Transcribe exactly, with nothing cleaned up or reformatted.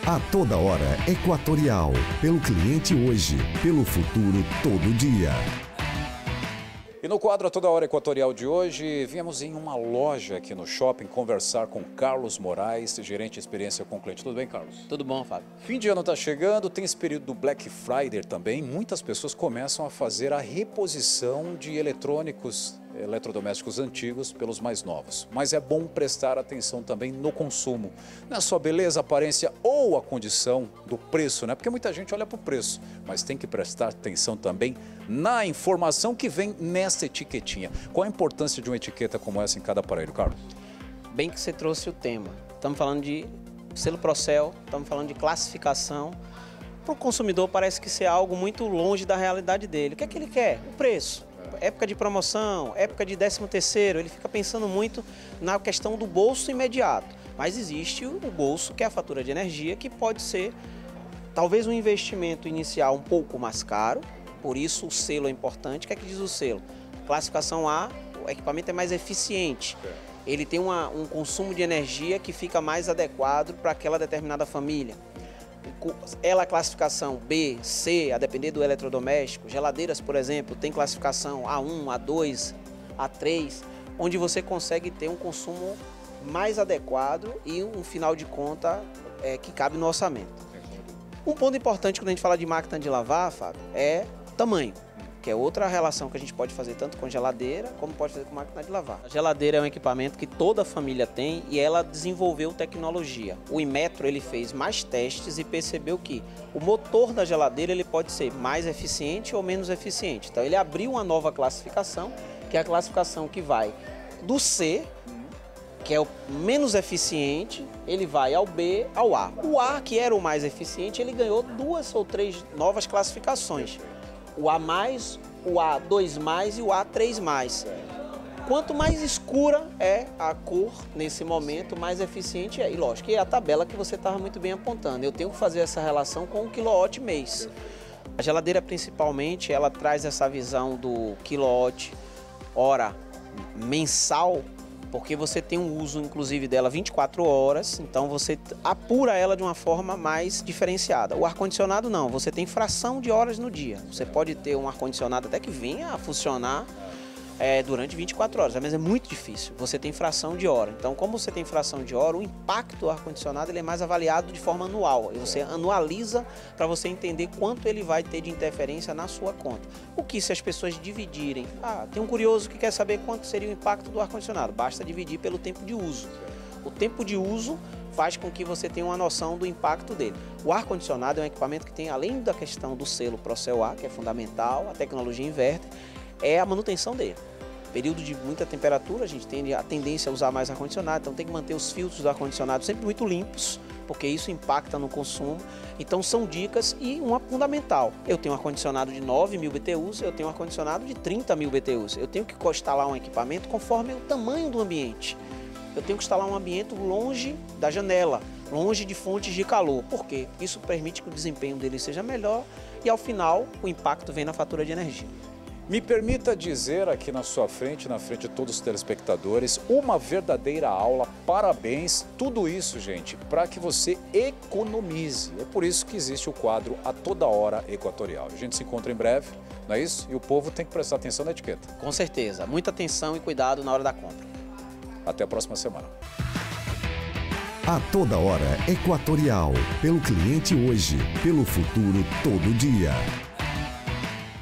A toda hora, Equatorial. Pelo cliente hoje, pelo futuro todo dia. E no quadro A Toda Hora Equatorial de hoje, viemos em uma loja aqui no shopping conversar com Carlos Moraes, gerente de experiência com o cliente. Tudo bem, Carlos? Tudo bom, Fábio. Fim de ano está chegando, tem esse período do Black Friday também. Muitas pessoas começam a fazer a reposição de eletrônicos, eletrodomésticos antigos pelos mais novos. Mas é bom prestar atenção também no consumo. Não é só beleza, aparência ou a condição do preço, né? Porque muita gente olha para o preço, mas tem que prestar atenção também na informação que vem nessa etiquetinha. Qual a importância de uma etiqueta como essa em cada aparelho, Carlos? Bem que você trouxe o tema. Estamos falando de selo Procel, estamos falando de classificação. Para o consumidor parece que isso é algo muito longe da realidade dele. O que é que ele quer? O preço. Época de promoção, época de décimo terceiro, ele fica pensando muito na questão do bolso imediato. Mas existe o bolso, que é a fatura de energia, que pode ser talvez um investimento inicial um pouco mais caro, por isso o selo é importante. O que é que diz o selo? Classificação A, o equipamento é mais eficiente. Ele tem uma, um consumo de energia que fica mais adequado para aquela determinada família. Ela classificação B, C, a depender do eletrodoméstico. Geladeiras, por exemplo, tem classificação A um, A dois, A três, onde você consegue ter um consumo mais adequado e um final de conta é, que cabe no orçamento. Um ponto importante quando a gente fala de máquina de lavar, Fábio, é tamanho, que é outra relação que a gente pode fazer tanto com geladeira como pode fazer com máquina de lavar. A geladeira é um equipamento que toda família tem e ela desenvolveu tecnologia. O Inmetro ele fez mais testes e percebeu que o motor da geladeira ele pode ser mais eficiente ou menos eficiente. Então ele abriu uma nova classificação, que é a classificação que vai do C, que é o menos eficiente, ele vai ao B, ao A. O A, que era o mais eficiente, ele ganhou duas ou três novas classificações. O A mais, o A dois mais e o A três mais. Quanto mais escura é a cor nesse momento, mais eficiente é. E lógico, é a tabela que você estava muito bem apontando. Eu tenho que fazer essa relação com o quilowatt mês. A geladeira principalmente, ela traz essa visão do quilowatt hora mensal, porque você tem um uso, inclusive, dela vinte e quatro horas, então você apura ela de uma forma mais diferenciada. O ar-condicionado não, você tem fração de horas no dia. Você pode ter um ar-condicionado até que venha a funcionar é, durante vinte e quatro horas, mas é muito difícil. Você tem fração de hora. Então, como você tem fração de hora, o impacto do ar-condicionado ele é mais avaliado de forma anual. E você anualiza para você entender quanto ele vai ter de interferência na sua conta. O que se as pessoas dividirem? Ah, tem um curioso que quer saber quanto seria o impacto do ar-condicionado. Basta dividir pelo tempo de uso. O tempo de uso faz com que você tenha uma noção do impacto dele. O ar-condicionado é um equipamento que tem, além da questão do selo Procel A, que é fundamental, a tecnologia inverter, é a manutenção dele. Período de muita temperatura, a gente tem a tendência a usar mais ar-condicionado, então tem que manter os filtros do ar-condicionado sempre muito limpos, porque isso impacta no consumo. Então são dicas e uma fundamental. Eu tenho um ar-condicionado de nove mil B T Us, eu tenho um ar-condicionado de trinta mil B T Us. Eu tenho que instalar um equipamento conforme o tamanho do ambiente. Eu tenho que instalar um ambiente longe da janela, longe de fontes de calor. Por quê? Isso permite que o desempenho dele seja melhor e ao final o impacto vem na fatura de energia. Me permita dizer aqui na sua frente, na frente de todos os telespectadores, uma verdadeira aula, parabéns, tudo isso, gente, para que você economize. É por isso que existe o quadro A Toda Hora Equatorial. A gente se encontra em breve, não é isso? E o povo tem que prestar atenção na etiqueta. Com certeza, muita atenção e cuidado na hora da compra. Até a próxima semana. A Toda Hora Equatorial. Pelo cliente hoje, pelo futuro todo dia.